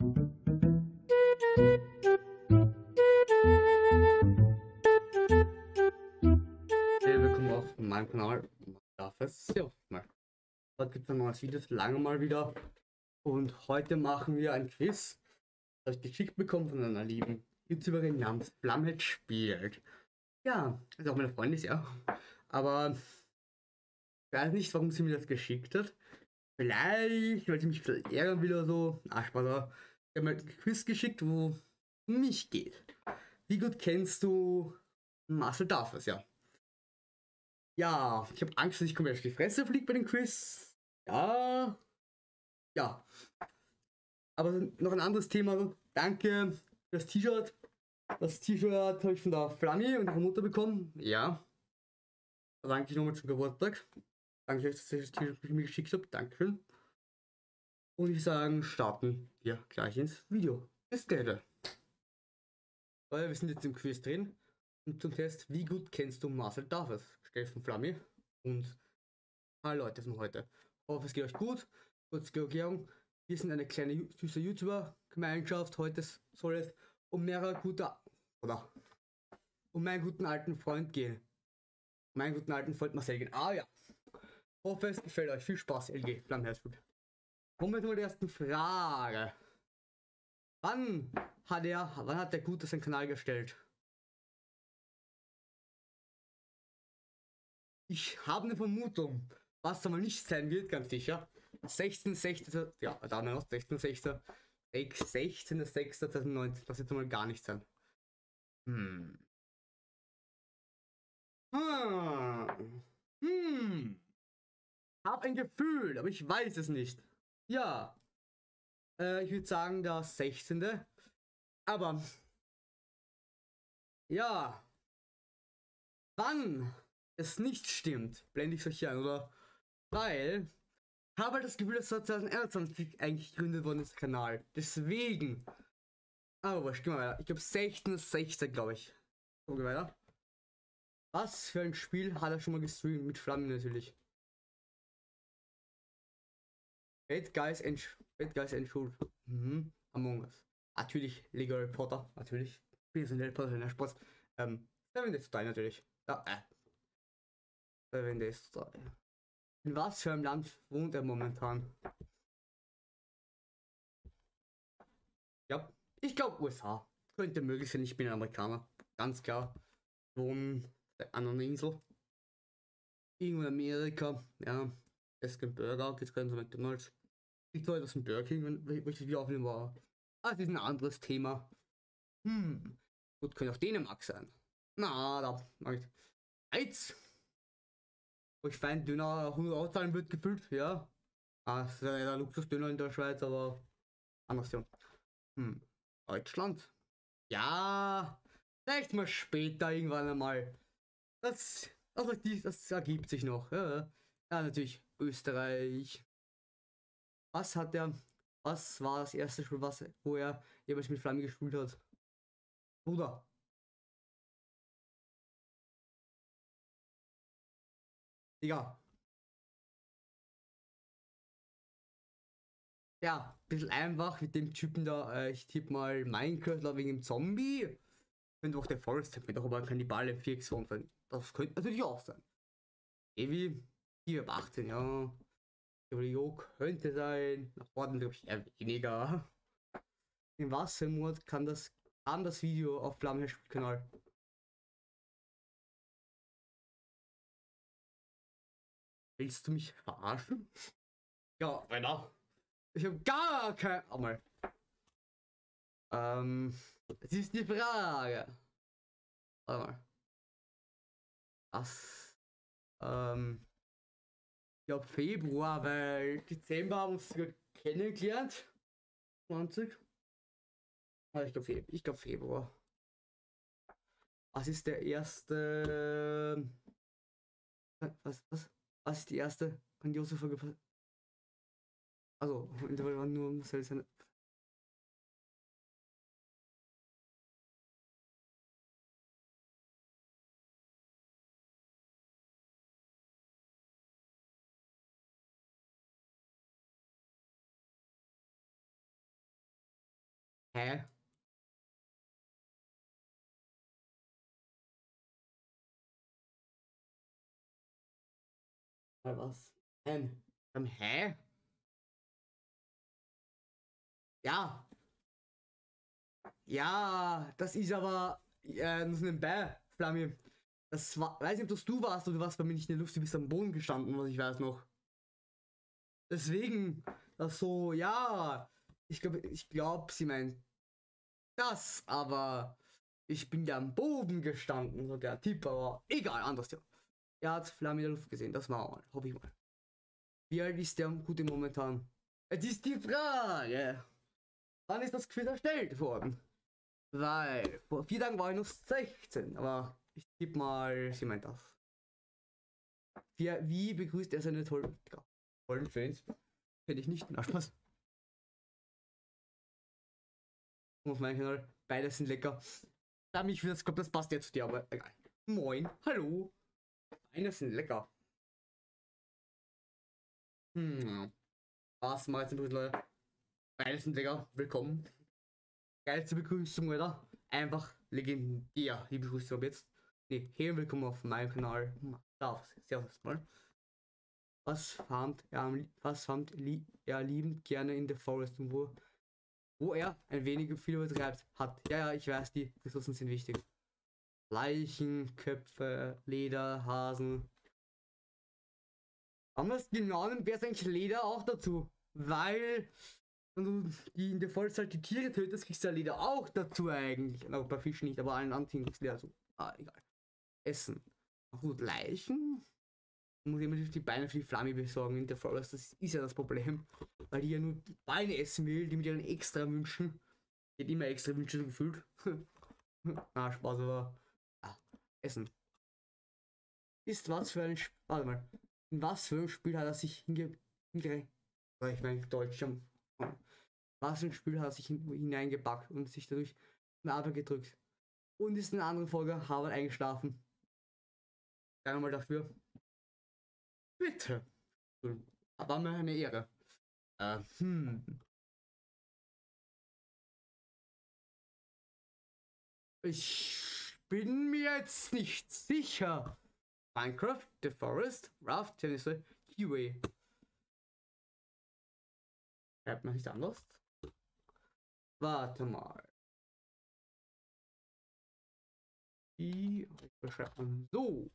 Hey, willkommen auf meinem Kanal. Darf es? Ja, mal. Heute gibt es ein neues Video, lange mal wieder. Und heute machen wir ein Quiz, das ich geschickt bekommen von einer lieben YouTuberin namens Flamhead spielt. Ja, also auch meine Freundin ist ja. Aber ich weiß nicht, warum sie mir das geschickt hat. Vielleicht, weil sie mich vielleicht ärgern will oder so. Ach, Spaß, aber ich habe mir ein Quiz geschickt, wo es um mich geht. Wie gut kennst du Marcel Darfers, ja? Ja, ich habe Angst, dass ich komplett auf die Fresse fliege bei dem Quiz. Ja, ja. Aber noch ein anderes Thema. Danke für das T-Shirt. Das T-Shirt habe ich von der Flammi und ihrer Mutter bekommen. Ja. Da danke ich nochmal zum Geburtstag. Danke euch, dass ihr das T-Shirt mir geschickt habt. Dankeschön. Und ich sage, starten wir gleich ins Video. Bis gleich. Weil wir sind jetzt im Quiz drin. Und zum Test, wie gut kennst du Marcel Darfers? Steffen Flammi und ein paar Leute von heute. Ich hoffe, es geht euch gut. Kurze Erklärung. Wir sind eine kleine süße YouTuber-Gemeinschaft. Heute soll es um mehrere gute oder um meinen guten alten Freund gehen. Meinen guten alten Freund Marcel gehen. Ah ja. Ich hoffe, es gefällt euch. Viel Spaß, LG. Flammenherzblut. Kommen wir zur ersten Frage. Wann hat der Gute seinen Kanal gestellt? Ich habe eine Vermutung, was aber nicht sein wird, ganz sicher. 16.06. Ja, da noch 16.06. 16.06.2019. Das wird mal gar nicht sein. Hm. Ah. Hm. Hab ein Gefühl, aber ich weiß es nicht. Ja, ich würde sagen der 16. Aber ja, wann es nicht stimmt, blende ich euch hier ein, oder? Weil ich habe halt das Gefühl, dass 2021 eigentlich gegründet worden ist, der Kanal. Deswegen. Aber wurscht, gehen wir weiter. Ich glaube 16.16. glaube ich. Gucken wir weiter. Was für ein Spiel hat er schon mal gestreamt? Mit Flammen natürlich. Bad Guys and Schul. Mhm. Among Us. Natürlich Lego Harry Potter. Natürlich. Wir sind Harry Potter, in der Spaß. Seven Days to Die natürlich. Ja, Seven Days to Die. In was für einem Land wohnt er momentan? Ja, ich glaube USA. Könnte möglich sein, ich bin ein Amerikaner. Ganz klar. Wohnen an einer Insel. Irgendwo in Amerika. Ja. Essen Burger, geht's gerade zu McDonalds. Ich soll etwas im Burger King, wenn ich das wieder aufnehmen war. Ah, das ist ein anderes Thema. Hm. Gut, könnte auch Dänemark sein. Na, da mach ich. Schweiz. Wo ich fein Döner 100 Euro zahlen wird, gefüllt, ja. Ah, das ist ja der Luxusdöner in der Schweiz, aber anders ja. Hm. Deutschland. Ja. Vielleicht mal später irgendwann einmal. Das ergibt sich noch. Ja, ja natürlich. Österreich. Was hat er, was war das erste Spiel, wo er jemals mit Flammen gespielt hat? Bruder. Digga. Ja, bisschen einfach mit dem Typen da. Ich tippe mal Minecraft wegen dem Zombie. Könnte auch der Forest mit doch aber ein Kannibale 4 sein. Das könnte natürlich auch sein. Evi, hier ab 18, ja. Jo könnte sein. Nach Norden glaube ich eher weniger. In was für Mord kam das Video auf Flammenherr Spielkanal? Willst du mich verarschen? Ja, Alter. Ich habe gar kein. Oh mal. Es ist die Frage. Warte mal. Was? Ähm, ja, Februar, weil Dezember haben wir uns sogar kennengelernt. 20. Ah, ich glaub Februar. Was ist der erste. Was ist die erste grandiose Folge? Also, Intervall war nur Marcel Hä? Was? Hä? Ja, ja, das ist aber nur so nebenbei, Flammi. Das war, weiß nicht, ob das du warst oder du warst bei mir nicht in der Luft, du bist am Boden gestanden, was ich weiß noch. Deswegen, das so, ja, ich glaube, sie meint das, aber ich bin ja am Boden gestanden, so der Typ, aber egal, anders ja. Er hat Flammi in der Luft gesehen, das war mal, hoffe ich mal. Wie alt ist der gute momentan? Jetzt ist die Frage, wann ist das Quiz erstellt worden? Weil vor 4 Tagen war ich noch 16, aber ich tippe mal, sie meint das. Wie begrüßt er seine tollen Fans? Kenn ich nicht, na Spaß. Auf meinem Kanal, beide sind lecker. Da mich für das, glaube das passt jetzt zu dir, aber egal. Moin, hallo. Beide sind lecker. Was mal jetzt ein bisschen, Leute. Beide sind lecker, willkommen. Geilste Begrüßung, oder? Einfach legendär, die Begrüßung ab jetzt. Nee, hey und willkommen auf meinem Kanal. Servus mal. Was fand er liebend gerne in The Forest und wo er ein wenig viel übertreibt hat. Ja, ja, ich weiß, die Ressourcen sind wichtig. Leichen, Köpfe, Leder, Hasen. Anders genau wäre es eigentlich Leder auch dazu. Weil, wenn du die in der Forest halt die Tiere tötest, kriegst du ja Leder auch dazu eigentlich. Aber bei Fischen nicht, aber allen anderen Tieren kriegst du Leder dazu. Ah, egal. Essen. Gut, Leichen muss ich immer die Beine für die Flamme besorgen in der Forest. Das ist ja das Problem. Weil die ja nur Beine essen will, die mit ihren extra Wünschen. Die hat immer extra Wünsche so gefühlt. Ah, Spaß, aber. Ah, Essen. Ist was für ein. Warte mal. In was für ein Spiel hat er sich ich meine, Deutsch. Was für ein Spiel hat er sich hineingepackt und sich dadurch eine Arbeit gedrückt? Und ist in einer anderen Folge Harvard eingeschlafen. Danke mal dafür. Bitte. War mir eine Ehre. Äh, hm. Ich bin mir jetzt nicht sicher. Minecraft, The Forest, Raft, Tennessee, Kiwi. Schreibt man nicht anders? Warte mal. Wie schreibt man so?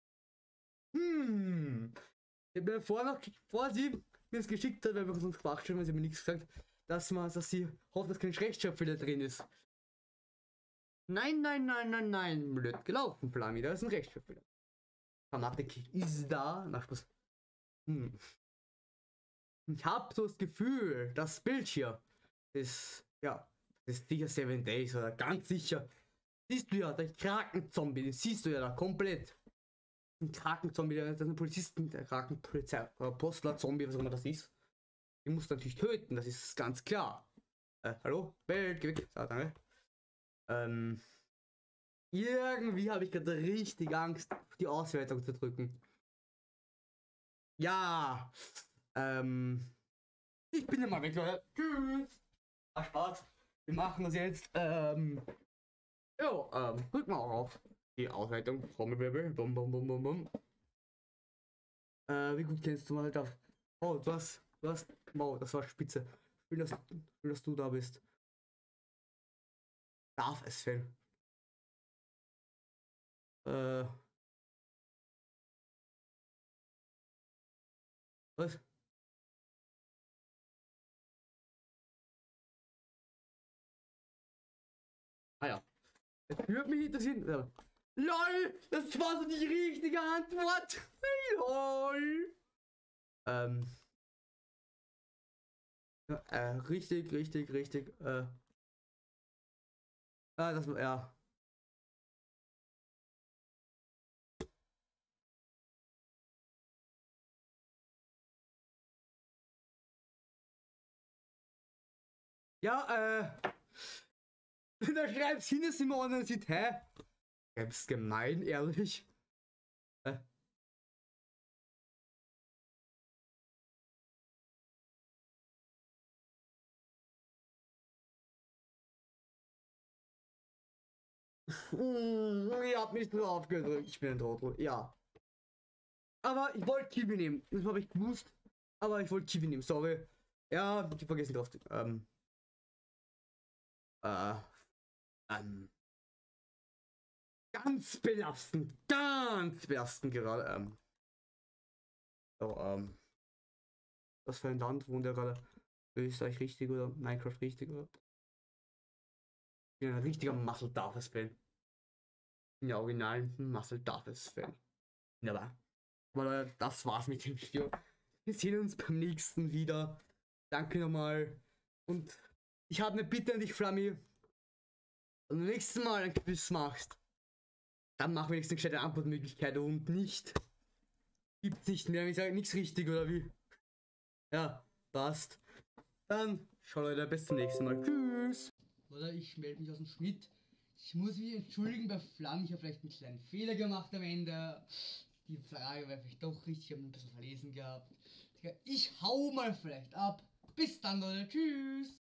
Bevor sie mir es geschickt hat, weil wir uns Sprachstellen, weil sie mir nichts gesagt, dass sie hofft, dass kein Rechtschreibfehler drin ist. Nein, nein, nein, nein, nein, blöd gelaufen, Flami, da ist ein Rechtschreibfehler. Grammatik ist da. Na, Spaß. Hm. Ich habe so das Gefühl, das Bild hier ist, ja, ist sicher 7 Days oder ganz sicher. Siehst du ja, der Krakenzombie, den siehst du ja da komplett. Ein Krakenzombie, der ist ein Polizisten, der Krakenpolizei, Postler-Zombie, was auch immer das ist. Den musst du natürlich töten, das ist ganz klar. Hallo? Welt, geh weg. So, danke. Irgendwie habe ich gerade richtig Angst, die Auswertung zu drücken. Ja. Ich bin ja mal weg, Leute. Tschüss. Ach, Spaß. Wir machen das jetzt. Drück mal auf. Die Auswertung. Trommelwirbel. Bum, bum, bum, bum, bum. Wie gut kennst du mal halt auf. Oh, wow, das war spitze. Schön, dass du da bist. Darf es fehlen. Äh, was? Ah ja. Das würde mich interessieren. LOL! Das war so die richtige Antwort! LOL! Ähm. Ja, richtig. Das war, ja. Ja, da schreibst hin, Simone, und sieht, hä? Gäb's gemein, ehrlich? Äh, Ihr habt mich drauf gedrückt. Ich bin ein Trottel, ja. Aber ich wollte Kiwi nehmen. Das habe ich gewusst. Aber ich wollte Kiwi nehmen, sorry. Ja, ich hab vergessen drauf. Äh, ganz belastend gerade. So, was für ein Land wohnt er gerade? Österreich richtig oder Minecraft richtig oder? Ich bin ein richtiger Muscle Darkness Fan. Ich bin ja original Muscle Darkness Fan. Ja, aber das war's mit dem Video. Wir sehen uns beim nächsten wieder. Danke nochmal. Und ich habe eine Bitte an dich, Flammy. Wenn du nächstes Mal ein Quiz machst, dann mach wenigstens eine gescheite Antwortmöglichkeit und nicht. Gibt's nicht mehr, ich sage nichts richtig oder wie? Ja, passt. Dann, schau Leute, bis zum nächsten Mal. Tschüss. Oder ich melde mich aus dem Schnitt. Ich muss mich entschuldigen bei Flammy, ich habe vielleicht einen kleinen Fehler gemacht am Ende. Die Frage wäre vielleicht doch richtig, ich habe ein bisschen verlesen gehabt. Ich hau mal vielleicht ab. Bis dann, Leute. Tschüss.